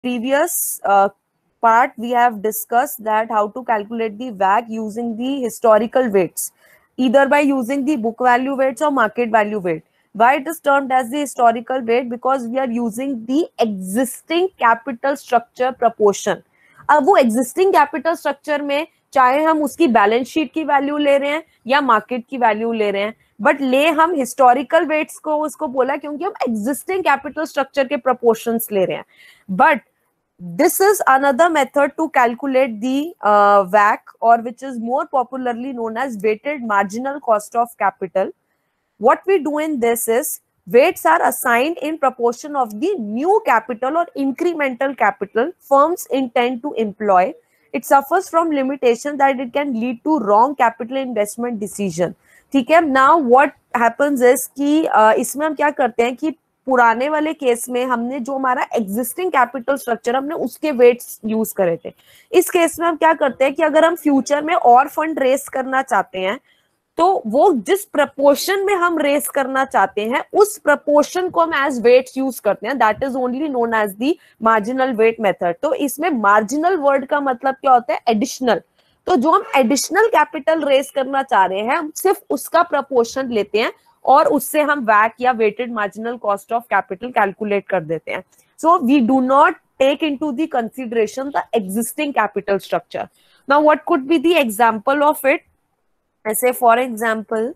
previous part we have discussed that how to calculate the WACC using the historical weights, either by using the book value weights or market value weight. Why it is termed as the historical weight? Because we are using the existing capital structure proportion. अब वो existing capital structure में चाहे हम उसकी balance sheet की value ले रहे हैं या मार्केट की वैल्यू ले रहे हैं, बट ले हम हिस्टोरिकल वेट्स को उसको बोला क्योंकि हम एग्जिस्टिंग कैपिटल स्ट्रक्चर के प्रोपोर्शंस ले रहे हैं. But this is another method to calculate the WACC, or which is more popularly known as weighted marginal cost of capital. What we do in this is weights are assigned in proportion of the new capital or incremental capital firms intend to employ. It suffers from limitation that it can lead to wrong capital investment decision. ठीक है. Now what happens is कि इसमें हम क्या करते हैं कि पुराने वाले केस में हमने जो हमारा एग्जिस्टिंग कैपिटल स्ट्रक्चर हमने उसके वेट्स यूज करे थे. इस केस में हम क्या करते हैं कि अगर हम फ्यूचर में और फंड रेस करना चाहते हैं तो वो जिस प्रपोर्शन में हम रेस करना चाहते हैं उस प्रपोर्शन को हम एज वेट्स यूज करते हैं. That is only known as the marginal weight method. तो इसमें मार्जिनल वर्ड का मतलब क्या होता है? एडिशनल. तो जो हम एडिशनल कैपिटल रेस करना चाह रहे हैं हम सिर्फ उसका प्रपोर्शन लेते हैं और उससे हम वैक या weighted marginal cost of capital calculate कर देते हैं. So we do not take into the consideration the existing capital structure. Now what could be the example of it? ऐसे for example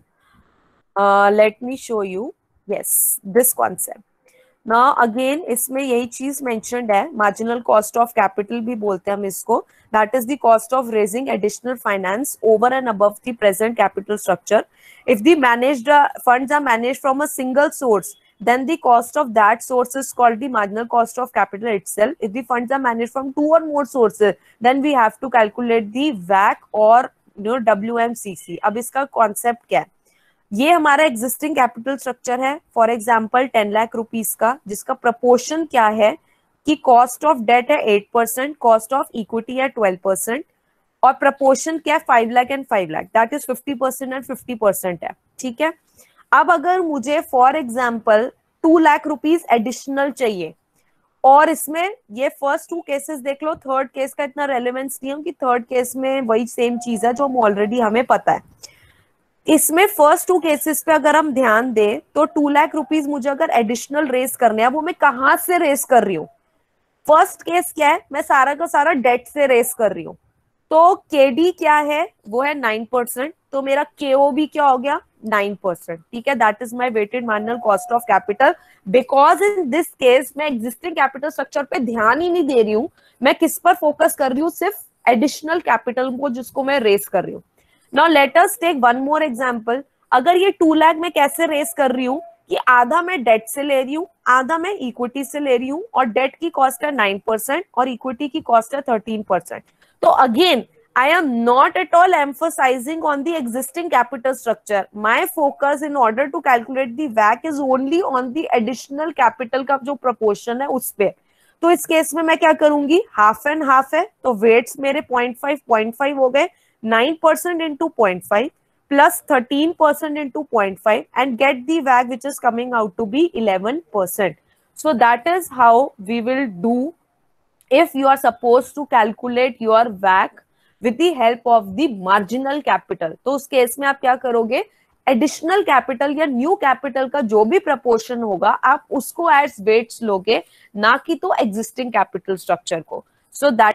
let me show you. Yes, this concept. Now again इसमें यही चीज mentioned है, marginal cost of capital भी बोलते हैं हम इसको. That is the cost of raising additional finance over and above the present capital structure. If the managed funds are managed from a single source, then the cost of that source is called the marginal cost of capital itself. If the funds are managed from two or more sources, then we have to calculate the WACC or WMCC. अब इसका concept क्या है? ये हमारा existing capital structure है. For example 10 lakh rupees का, जिसका proportion क्या है कि कॉस्ट ऑफ डेट है 8%, कॉस्ट ऑफ इक्विटी है 12% और प्रपोर्शन क्या है 5 lakh and 5 lakh. That is 50% and 50% है. ठीक है. अब अगर मुझे for example 2 lakh rupees additional चाहिए और इसमें ये फर्स्ट 2 केसेस देख लो, थर्ड केस का इतना रेलेवेंस नहीं है कि थर्ड केस में वही सेम चीज है जो ऑलरेडी हमें पता है. इसमें फर्स्ट 2 केसेस पे अगर हम ध्यान दें तो 2 लाख रुपीज मुझे अगर एडिशनल रेस करने हैं, वो मैं कहां से रेस कर रही हूँ? फर्स्ट केस क्या है? मैं सारा का सारा डेट से रेस कर रही हूँ. तो केडी क्या है? वो है 9%. तो मेरा केओबी क्या हो गया? 9%. ठीक है. That is my weighted marginal cost of capital. Because in this case मैं एग्जिस्टिंग कैपिटल स्ट्रक्चर पे ध्यान ही नहीं दे रही हूँ, मैं किस पर फोकस कर रही हूँ? सिर्फ एडिशनल कैपिटल को जिसको मैं रेस कर रही हूँ. Now let us take one more example. अगर ये 2 लाख में कैसे रेस कर रही हूँ कि आधा मैं डेट से ले रही हूँ, आधा मैं इक्विटी से ले रही हूँ और डेट की कॉस्ट है 9% और इक्विटी की कॉस्ट है 13%. तो again I am not at all emphasizing on the existing capital structure. My focus in order to calculate the WACC is only on the additional capital का जो proportion है उस पे. तो इस केस में मैं क्या करूंगी? हाफ एंड हाफ है तो वेट्स मेरे 0.5 हो गए. 9% into 0.5 plus 13% into 0.5 and get the WACC which is coming out to be 11%. So that is how we will do if you are supposed to calculate your WACC with the help of the marginal capital. तो उस case में आप क्या करोगे? Additional capital या new capital का जो भी प्रपोर्शन होगा आप उसको एज वेट्स लोगे, ना कि तो एग्जिस्टिंग कैपिटल स्ट्रक्चर को. So that